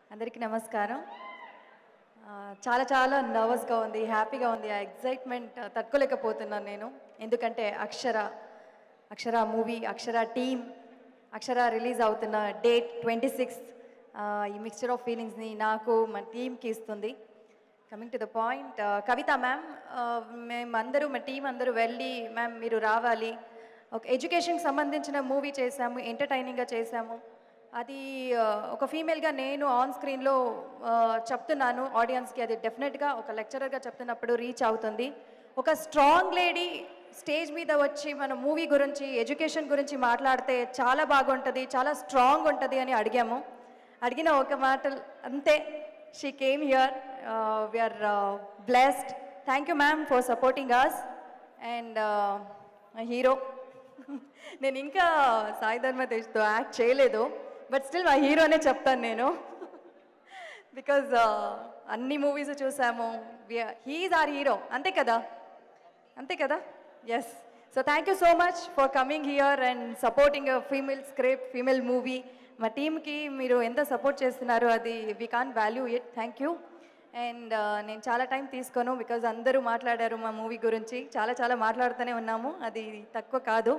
అందరికీ నమస్కారం. చాలా చాలా నర్వస్‌గా ఉంది, హ్యాపీగా ఉంది. ఆ ఎక్సైట్‌మెంట్ తట్టుకోలేకపోతున్నాను నేను. ఎందుకంటే Akshara movie, Akshara team, Akshara release అవుతున్న డేట్ 26 ఈ మిక్స్చర్ ఆఫ్ ఫీలింగ్స్‌ని నాకు మా టీమ్‌కి ఇస్తుంది. Coming to the point, Kavitha ma'am, మేమందరూ మా టీం అందరూ వెళ్ళి మ్యామ్ మీరు రావాలి, ఒక ఎడ్యుకేషన్కి సంబంధించిన మూవీ చేశాము, ఎంటర్టైనింగ్గా చేశాము. అది ఒక ఫీమేల్గా నేను ఆన్ స్క్రీన్లో చెప్తున్నాను ఆడియన్స్కి, అది డెఫినెట్గా ఒక లెక్చరర్గా చెప్తున్నప్పుడు రీచ్ అవుతుంది. ఒక స్ట్రాంగ్ లేడీ స్టేజ్ మీద వచ్చి మన మూవీ గురించి, ఎడ్యుకేషన్ గురించి మాట్లాడితే చాలా బాగుంటుంది, చాలా స్ట్రాంగ్ ఉంటుంది అని అడిగిన ఒక మాటలు అంతే. She came here, we are blessed. Thank you ma'am for supporting us. And hero నేను ఇంకా సాయి ధర్మ తేజ్తో యాక్ట్ చేయలేదు, బట్ స్టిల్ మా హీరోనే చెప్తాను నేను. బికాజ్ అన్ని మూవీస్ చూసాము, హీఈస్ ఆర్ హీరో. అంతే కదా yes. So thank you so much for coming here and supporting female script, female movie. మా టీమ్కి మీరు ఎంత సపోర్ట్ చేస్తున్నారు, అది we can't value it. Thank you. And నేను చాలా టైం తీసుకోను, బికాజ్ అందరూ మాట్లాడారు మా మూవీ గురించి. చాలా మాట్లాడుతూనే ఉన్నాము, అది తక్కువ కాదు.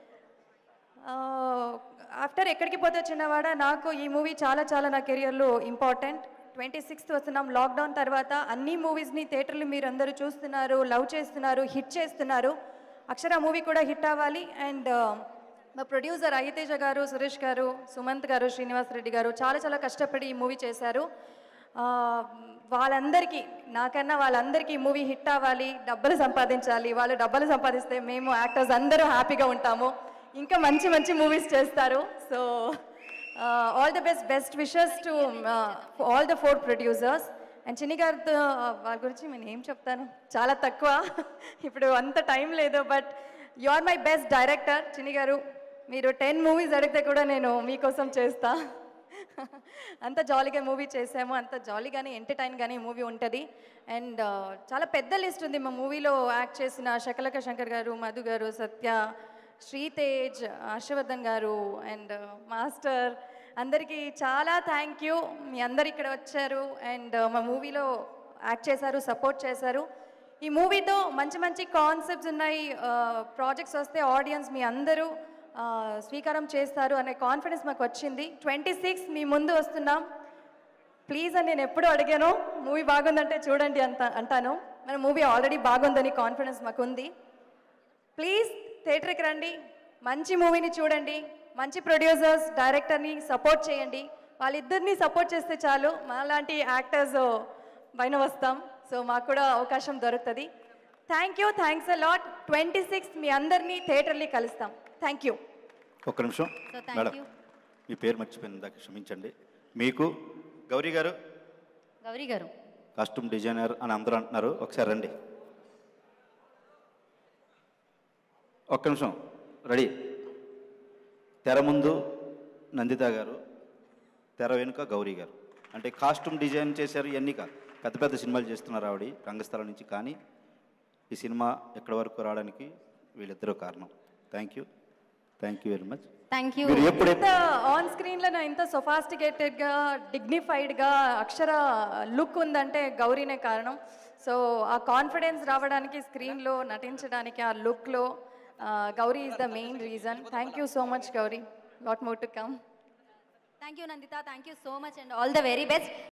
ఆఫ్టర్ ఎక్కడికి పోతే చిన్నవాడ, నాకు ఈ మూవీ చాలా నా కెరియర్లో ఇంపార్టెంట్. 26th వస్తున్నాం. లాక్డౌన్ తర్వాత అన్ని మూవీస్ని థియేటర్లు మీరు అందరూ చూస్తున్నారు, లవ్ చేస్తున్నారు, హిట్ చేస్తున్నారు. అక్షర మూవీ కూడా హిట్ అవ్వాలి. అండ్ మా ప్రొడ్యూసర్ అయ్యతేజ గారు, సురేష్ గారు, సుమంత్ గారు, శ్రీనివాస్ రెడ్డి గారు చాలా కష్టపడి ఈ మూవీ చేశారు. వాళ్ళందరికీ, నాకన్నా వాళ్ళందరికీ ఈ మూవీ హిట్ అవ్వాలి, డబ్బులు సంపాదించాలి. వాళ్ళు డబ్బులు సంపాదిస్తే మేము యాక్టర్స్ అందరూ హ్యాపీగా ఉంటాము, ఇంకా మంచి మూవీస్ చేస్తారు. So all the best wishes to all the 4 producers. And Chinni గారితో వాళ్ళ గురించి నేను ఏం చెప్తాను, చాలా తక్కువ, ఇప్పుడు అంత టైం లేదు. But you are my best director Chinni గారు. మీరు 10 మూవీస్ అడిగితే కూడా నేను మీకోసం చేస్తా. అంత జాలీగా మూవీ చేసాము, అంత జాలీగానే ఎంటర్టైన్గానే మూవీ ఉంటుంది. అండ్ చాలా పెద్ద లిస్ట్ ఉంది మా మూవీలో యాక్ట్ చేసిన శకలక శంకర్ గారు, మధు గారు, సత్య, శ్రీతేజ్, హర్షవర్ధన్ గారు అండ్ మాస్టర్, అందరికీ చాలా థ్యాంక్ యూ. మీ అందరు ఇక్కడ వచ్చారు అండ్ మా మూవీలో యాక్ట్ చేశారు, సపోర్ట్ చేశారు. ఈ మూవీతో మంచి కాన్సెప్ట్స్ ఉన్నాయి, ప్రాజెక్ట్స్ వస్తే ఆడియన్స్ మీ అందరూ స్వీకారం చేస్తారు అనే కాన్ఫిడెన్స్ మాకు వచ్చింది. 26 మీ ముందు వస్తున్నాం. ప్లీజ్ అని నేను ఎప్పుడు అడిగాను, మూవీ బాగుందంటే చూడండి అంటాను. మన మూవీ ఆల్రెడీ బాగుందని కాన్ఫిడెన్స్ మాకు ఉంది. ప్లీజ్ థియేటర్కి రండి, మంచి మూవీని చూడండి, మంచి ప్రొడ్యూసర్స్, డైరెక్టర్ని సపోర్ట్ చేయండి. వాళ్ళిద్దరిని సపోర్ట్ చేస్తే చాలు, మాలాంటి యాక్టర్స్ పైన వస్తాం. సో మాకు కూడా అవకాశం దొరుకుతుంది. Thank you, thanks a lot. 26 మీ అందరినీ థియేటర్ని కలుస్తాం. Thank you. ఒక్క నిమిషం మేడం, మీ పేరు మర్చిపోయింది, దాకా క్షమించండి. మీకు గౌరీ గారు కాస్ట్యూమ్ డిజైనర్ అని అందరూ అంటున్నారు, ఒకసారి రండి. ఒక్క నిమిషం, రెడీ. తెర ముందు నందిత గారు, తెర వెనుక గౌరీ గారు. అంటే కాస్ట్యూమ్ డిజైన్ చేశారు, ఇవన్నీ కాదు, పెద్ద సినిమాలు చేస్తున్నారు ఆవిడ రంగస్థలం నుంచి. కానీ ఈ సినిమా ఎక్కడి వరకు రావడానికి వీళ్ళిద్దరూ కారణం. Thank you very much. Thank you. On స్క్రీన్లో ఇంత సొఫాస్టికేటెడ్గా, డిగ్నిఫైడ్గా అక్షర లుక్ ఉందంటే గౌరీనే కారణం. సో ఆ కాన్ఫిడెన్స్ రావడానికి, స్క్రీన్లో నటించడానికి, ఆ లుక్లో Gauri is the main reason. Thank you so much Gauri. Lot more to come. Thank you Nandita, thank you so much and all the very best.